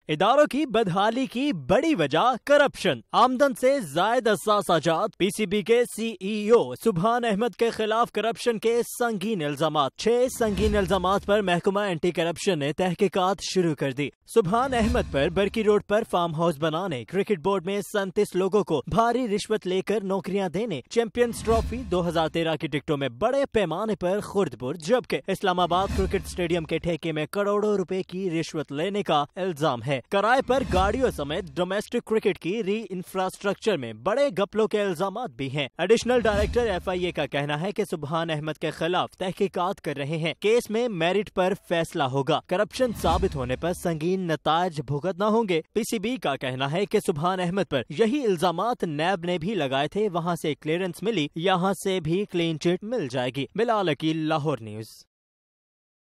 इदारों की बदहाली की बड़ी वजह करप्शन। आमदन से जायद असासाजात। पीसीबी के सीईओ सुभान अहमद के खिलाफ करप्शन के संगीन इल्जामात। 6 संगीन इल्जामात पर महकमा एंटी करप्शन ने तहकीकात शुरू कर दी। सुभान अहमद पर बरकी रोड पर फार्म हाउस बनाने, क्रिकेट बोर्ड में 37 लोगों को भारी रिश्वत लेकर नौकरियां देने, चैंपियंस ट्रॉफी 2013 की टिकटों में बड़े पैमाने पर खुर्द-बुर्द, जबकि इस्लामाबाद क्रिकेट स्टेडियम के ठेके में करोड़ों रुपए की रिश्वत लेने का इल्जाम है। किराए पर गाड़ियों समेत डोमेस्टिक क्रिकेट की री इंफ्रास्ट्रक्चर में बड़े घपलों के इल्जामात भी हैं। एडिशनल डायरेक्टर FIA का कहना है कि सुभान अहमद के खिलाफ तहकीकात कर रहे हैं। केस में मेरिट पर फैसला होगा। करप्शन साबित होने पर संगीन नताज भुगतना होंगे। PCB का कहना है कि सुभान अहमद पर यही इल्जामात नैब ने भी लगाए थे, वहाँ से क्लियरेंस मिली, यहाँ से भी क्लीन चिट मिल जाएगी। बिलाल अकील, लाहौर न्यूज।